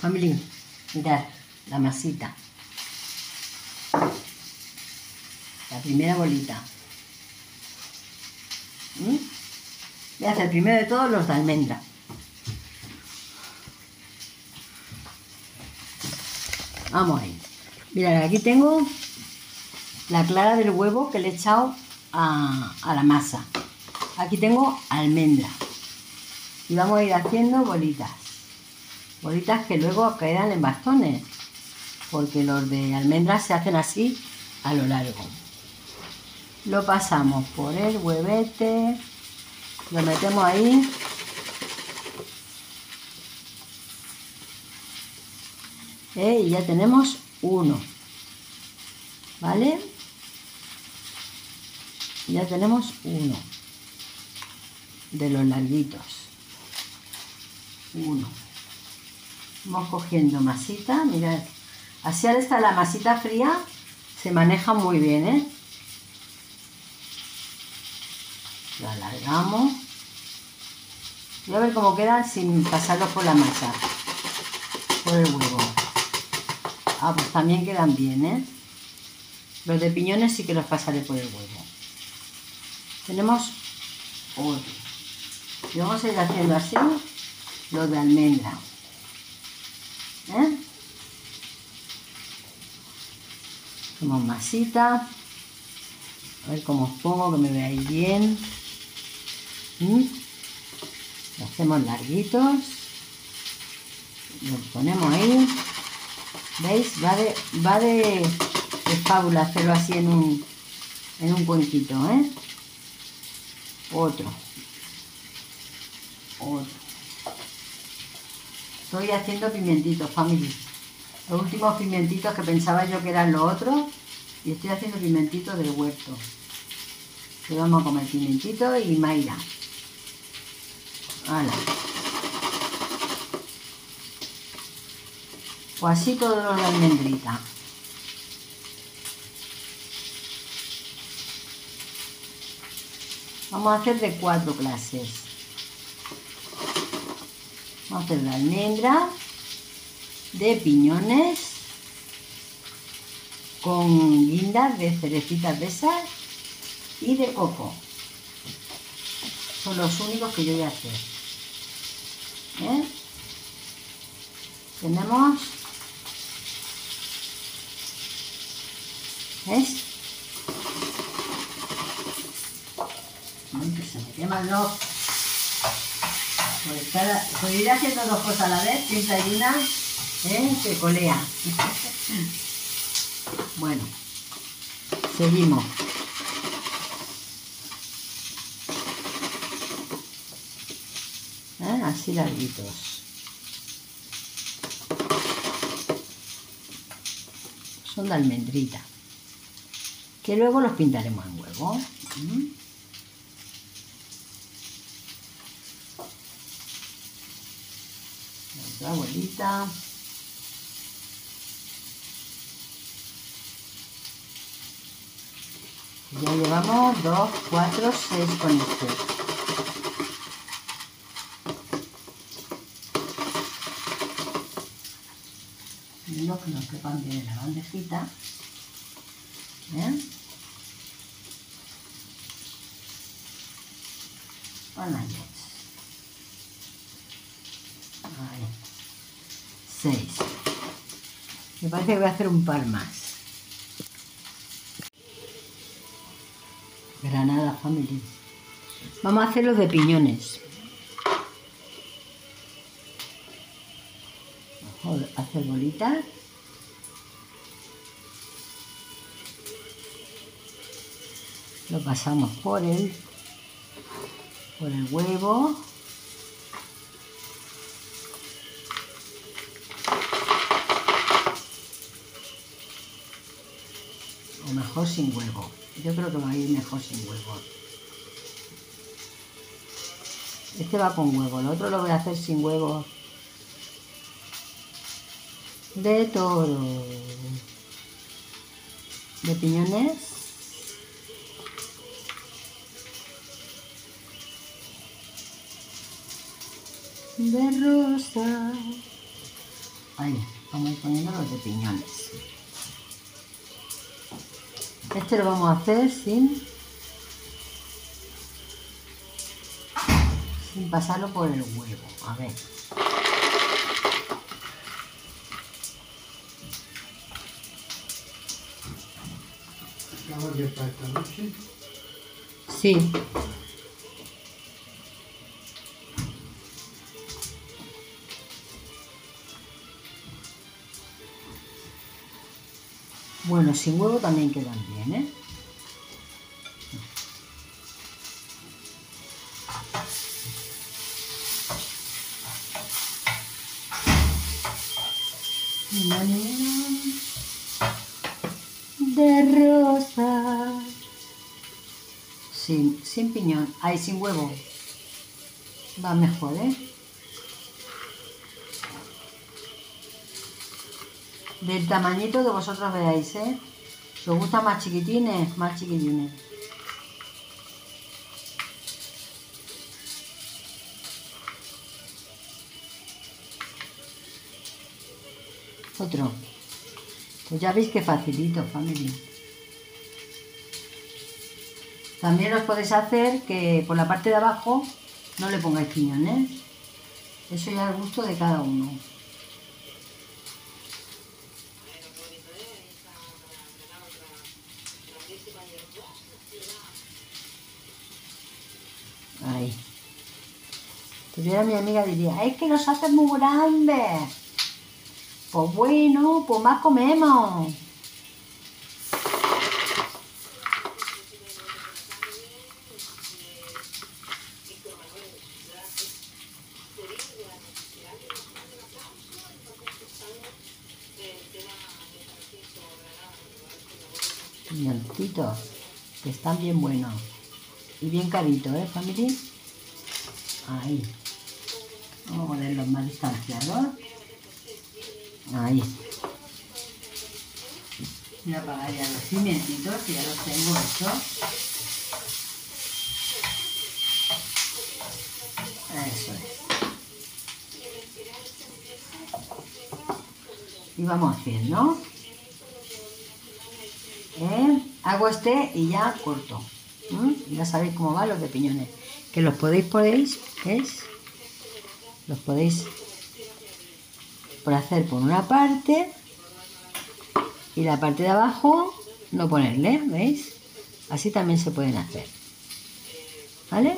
Family, mirad la masita. La primera bolita. Voy a hacer primero de todos los de almendra. Vamos ahí. Mirad, aquí tengo la clara del huevo que le he echado a la masa. Aquí tengo almendra. Y vamos a ir haciendo bolitas. Bolitas que luego quedan en bastones. Porque los de almendra se hacen así a lo largo. Lo pasamos por el huevete. Lo metemos ahí. Y ya tenemos uno. ¿Vale? Ya tenemos uno. De los larguitos. Uno. Vamos cogiendo masita. Mirad. Así al estar la masita fría se maneja muy bien, ¿eh? Lo alargamos. Voy a ver cómo quedan sin pasarlos por la masa. Por el huevo. Ah, pues también quedan bien, ¿eh? Los de piñones sí que los pasaré por el huevo. Tenemos otro. Y vamos a ir haciendo así los de almendra. ¿Eh? Hacemos masita. A ver cómo os pongo, que me veáis bien. Lo hacemos larguitos. Lo ponemos ahí. ¿Veis? Va de fábula hacerlo así en un cuenquito, ¿eh? Otro. Estoy haciendo pimientitos, family. Los últimos pimientitos que pensaba yo que eran los otros. Y estoy haciendo pimentitos del huerto. Que vamos a comer pimientitos y Mayra. ¡Hala! Pues así todos los de almendrita. Vamos a hacer de 4 clases. Vamos a hacer de almendra, de piñones, con guindas de cerecitas de esas y de coco. Son los únicos que yo voy a hacer. Tenemos, ¿ves? Que se me queman los... Por ir haciendo 2 cosas a la vez, siempre hay una que colea. Bueno, seguimos. Así larguitos. Son de almendrita. Que luego los pintaremos en huevo. Otra bolita. Ya llevamos 2, 4, 6 con este. Lo que nos quepan bien en la bandejita. Bananas. Ahí. 6. Me parece que voy a hacer un par más. Granada, family. Vamos a hacer los de piñones. Vamos a hacer bolitas. Lo pasamos por el huevo. O mejor sin huevo. Yo creo que va a ir mejor sin huevo. Este va con huevo, el otro lo voy a hacer sin huevo. De toro. De piñones. De rosa. Ahí, vamos a ir poniendo los de piñones. Este lo vamos a hacer sin pasarlo por el huevo. A ver. ¿Estamos ya para esta noche? Sí. Bueno, sin huevo también quedan bien, ¿eh? De rosa. Sin piñón. Ay, sin huevo. Va mejor, ¿eh? Del tamañito que vosotros veáis, ¿eh? Si os gustan más chiquitines, más chiquitines. Otro. Pues ya veis que facilito, familia. También os podéis hacer que por la parte de abajo no le pongáis piñones. Eso ya es gusto de cada uno. Ahí. Tuviera mi amiga diría, es que los haces muy grandes. Pues bueno, pues más comemos. Piñoncitos, que están bien buenos. Y bien caritos, ¿eh, familia? Ahí. Vamos a ponerlos más distanciados. Ahí. Voy a apagar ya los cimientitos, que ya los tengo hechos. Eso es. Y vamos haciendo. Hago este y ya corto. Ya sabéis cómo van los de piñones. Que los podéis los podéis por hacer por una parte y la parte de abajo no ponerle, ¿veis? Así también se pueden hacer. ¿Vale?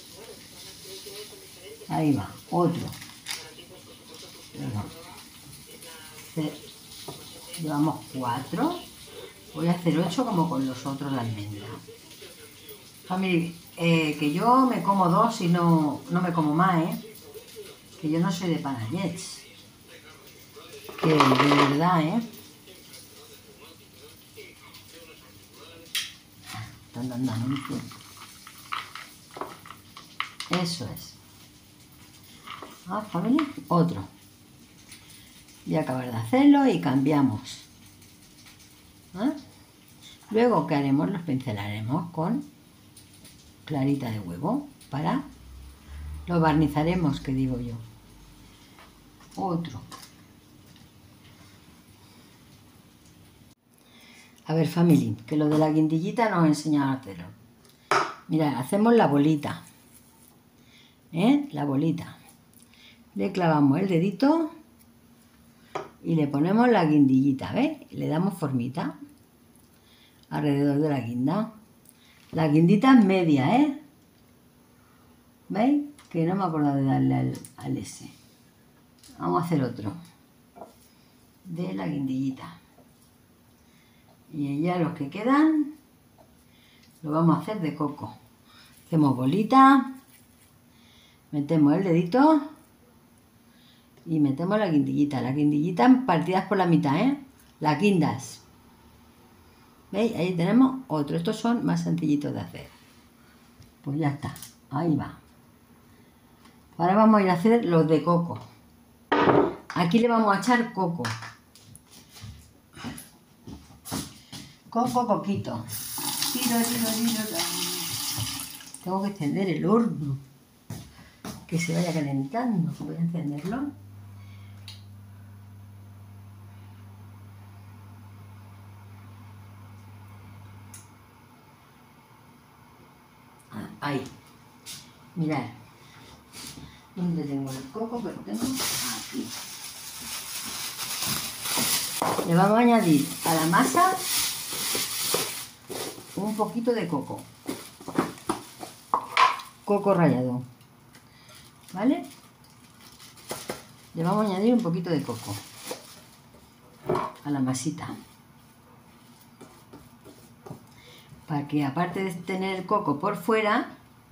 Ahí va, otro. Llevamos 4. Voy a hacer 8 como con los otros de almendra. Familia, que yo me como 2 y no me como más, ¿eh? Que yo no soy de panallets. Que de verdad, ¿eh? Están dando anuncios. Eso es. Familia, otro. Voy a acabar de hacerlo y cambiamos. Luego, ¿qué haremos? Los pincelaremos con clarita de huevo para... Lo barnizaremos, que digo yo. Otro. A ver, familia, que lo de la guindillita nos he enseñado a hacerlo. Mirad, hacemos la bolita. La bolita. Le clavamos el dedito y le ponemos la guindillita, ¿ves? Le damos formita alrededor de la guinda. La guindita es media, ¿eh? ¿Veis? Que no me acuerdo de darle al ese. Vamos a hacer otro. De la guindillita. Y ya los que quedan lo vamos a hacer de coco. Hacemos bolita. Metemos el dedito. Y metemos la guindillita. Las guindillitas partidas por la mitad, ¿eh? Las guindas. ¿Veis? Ahí tenemos otro. Estos son más sencillitos de hacer. Pues ya está. Ahí va. Ahora vamos a ir a hacer los de coco. Aquí le vamos a echar coco. Coco, coquito. Tiro. Tengo que encender el horno. Que se vaya calentando. Voy a encenderlo. Ahí. Mirad. ¿Dónde tengo el coco? Que lo tengo aquí. Le vamos a añadir a la masa un poquito de coco. Coco rallado. ¿Vale? Le vamos a añadir un poquito de coco a la masita. Para que aparte de tener el coco por fuera,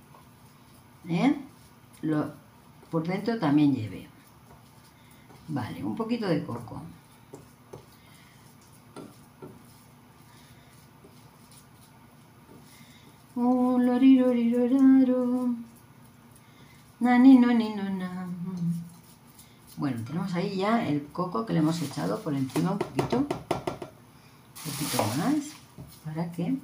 por dentro también lleve. Vale, un poquito de coco. Bueno, tenemos ahí ya el coco que le hemos echado por encima un poquito más, para que...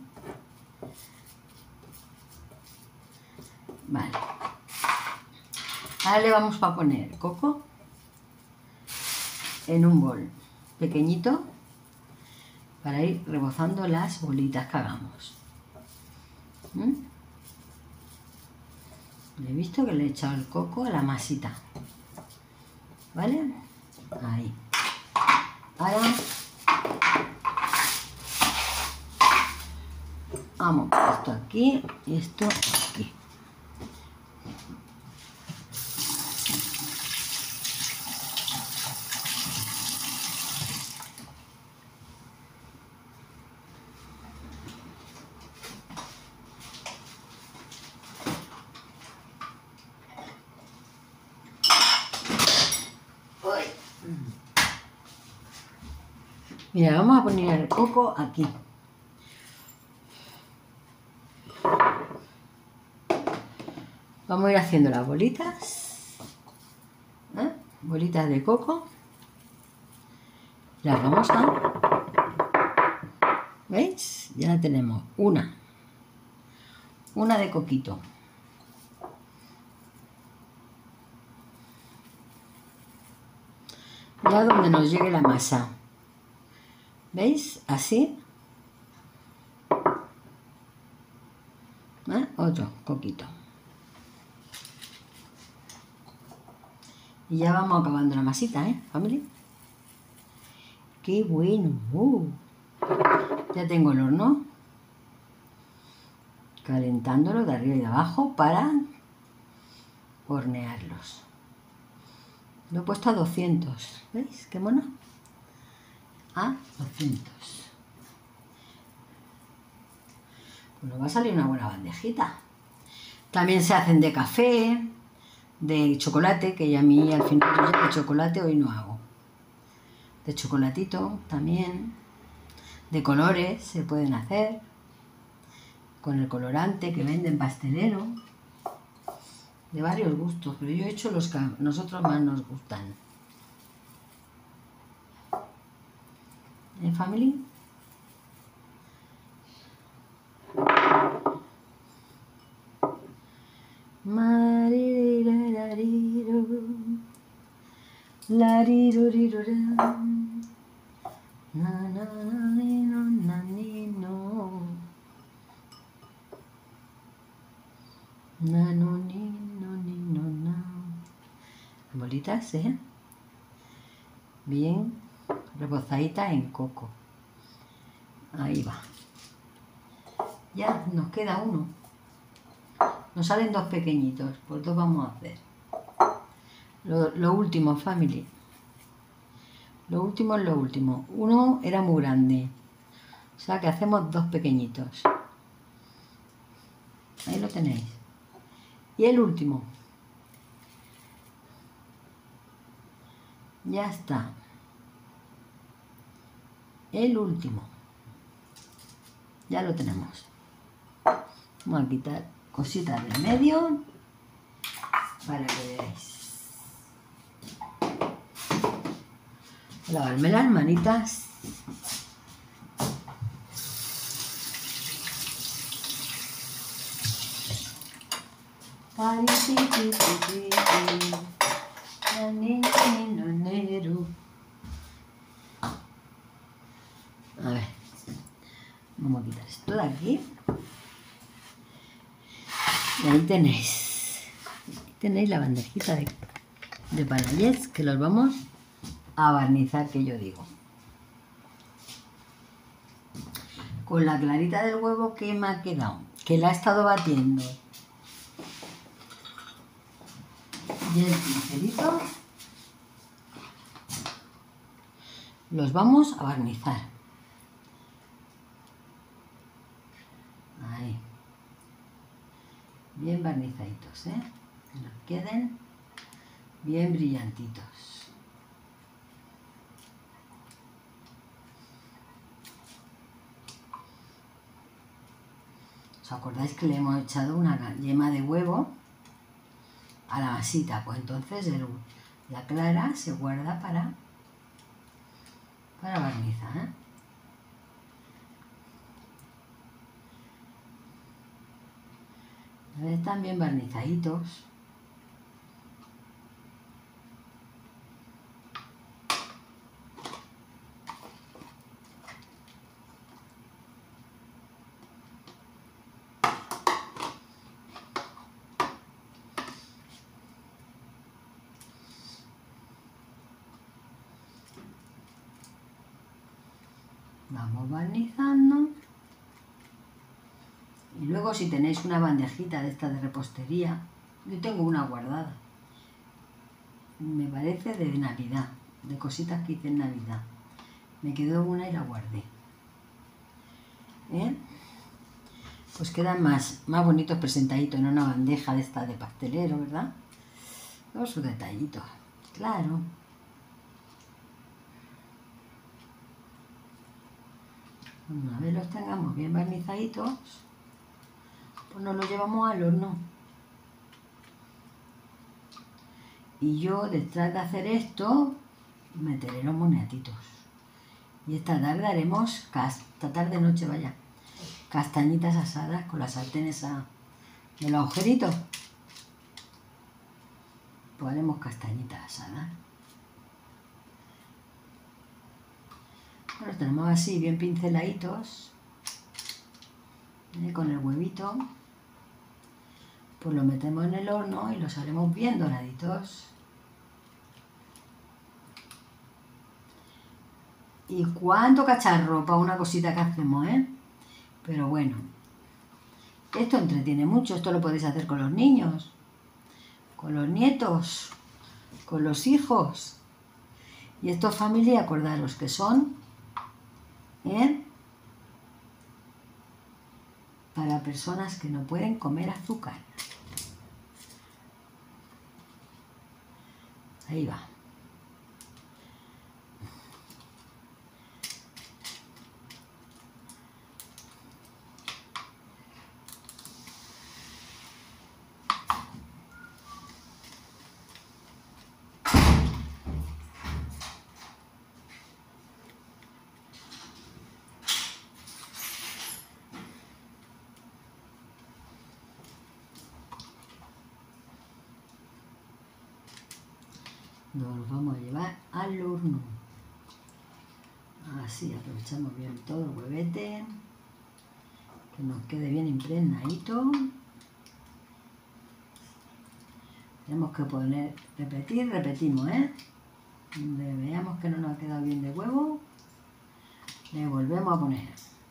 Vale. Ahora le vamos a poner coco en un bol pequeñito para ir rebozando las bolitas que hagamos. He visto que le he echado el coco a la masita. ¿Vale? Ahí. Ahora vamos, esto aquí y esto aquí. Mira, vamos a poner el coco aquí. Vamos a ir haciendo las bolitas. Bolitas de coco. Las vamos a... ¿Veis? Ya tenemos una. Una de coquito. Ya donde nos llegue la masa. ¿Veis? Así. Otro coquito. Y ya vamos acabando la masita, family. ¡Qué bueno! Ya tengo el horno calentándolo de arriba y de abajo para hornearlos. Lo he puesto a 200. ¿Veis? ¡Qué mono! A 200. Pues nos va a salir una buena bandejita. También se hacen de café, de chocolate, que a mí al final yo ya de chocolate hoy no hago. De chocolatito también. De colores se pueden hacer. Con el colorante que venden pastelero. De varios gustos, pero yo he hecho los que a nosotros más nos gustan. Family. Bolitas, bien rebozaditas en coco. Ahí va. Ya nos queda uno. Nos salen dos pequeñitos, pues dos vamos a hacer. Lo último, family. Lo último es lo último. Uno era muy grande. O sea que hacemos dos pequeñitos. Ahí lo tenéis. Y el último. Ya está. El último. Ya lo tenemos. Vamos a quitar cositas del medio para que veáis. Lavarme las manitas. A ver, vamos a quitar esto de aquí. Y ahí tenéis. Ahí tenéis la bandejita de panayets que los vamos a barnizar, que yo digo. Con la clarita del huevo que me ha quedado, que la he estado batiendo. Y el pincelito los vamos a barnizar. Ahí. Bien barnizaditos, ¿eh? Que nos queden bien brillantitos. ¿Os acordáis que le hemos echado una yema de huevo a la masita? Pues entonces la clara se guarda para barnizar, ¿eh? Están bien barnizaditos. Vamos barnizando. Y luego si tenéis una bandejita de esta de repostería, yo tengo una guardada. Me parece de Navidad, de cositas que hice en Navidad. Me quedó una y la guardé. ¿Eh? Pues quedan más bonitos presentaditos en una bandeja de esta de pastelero, ¿verdad? Todos sus detallitos, claro. Una vez los tengamos bien barnizaditos, pues nos los llevamos al horno. Y yo, detrás de hacer esto, meteré los moniatitos. Y esta tarde haremos, esta tarde-noche, vaya, castañitas asadas con las sartenes de los agujeritos. Pues haremos castañitas asadas. Los tenemos así, bien pinceladitos, con el huevito. Pues lo metemos en el horno y los haremos bien doraditos. Y cuánto cacharro para una cosita que hacemos, ¿eh? Pero bueno, esto entretiene mucho, esto lo podéis hacer con los niños, con los nietos, con los hijos. Y esto es familia, acordaros que son, ¿eh? Para personas que no pueden comer azúcar. Ahí va. Nos los vamos a llevar al horno. Así aprovechamos bien todo el huevete, que nos quede bien impregnadito. Tenemos que poner, repetimos, ¿eh? Donde veamos que no nos ha quedado bien de huevo, le volvemos a poner.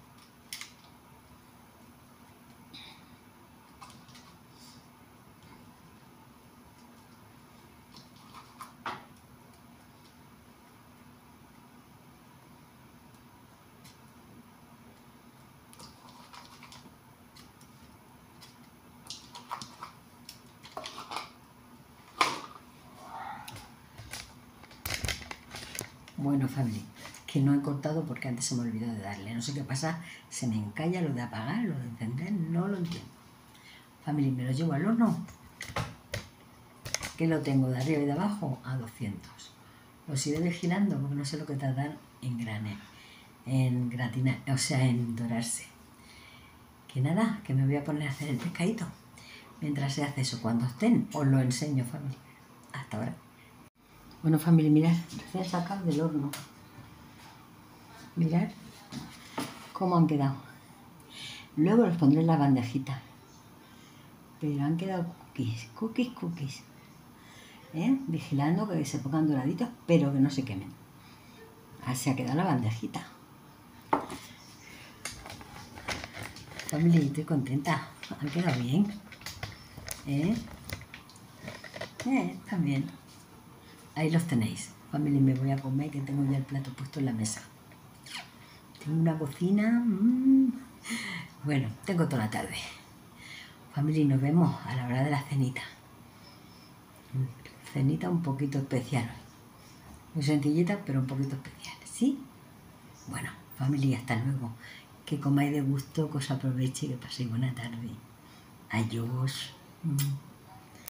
Bueno, familia, que no he cortado porque antes se me olvidó de darle. No sé qué pasa, se me encalla lo de apagar, lo de encender, no lo entiendo. Familia, me lo llevo al horno, que lo tengo de arriba y de abajo a 200. Los iré vigilando porque no sé lo que tardan en gratinar, o sea, en dorarse. Que nada, que me voy a poner a hacer el pescadito. Mientras se hace eso, cuando estén, os lo enseño, familia. Hasta ahora. Bueno, familia, mirad, recién sacado del horno. Mirad cómo han quedado. Luego los pondré en la bandejita. Pero han quedado cookies. Vigilando que se pongan doraditos, pero que no se quemen. Así ha quedado la bandejita. Family, estoy contenta. Han quedado bien. También. Ahí los tenéis. Family, me voy a comer, que tengo ya el plato puesto en la mesa. Tengo una cocina. Bueno, tengo toda la tarde. Family, nos vemos a la hora de la cenita. Cenita un poquito especial. Muy sencillita, pero un poquito especial. ¿Sí? Bueno, familia, hasta luego. Que comáis de gusto, que os aproveche y que paséis buena tarde. Adiós.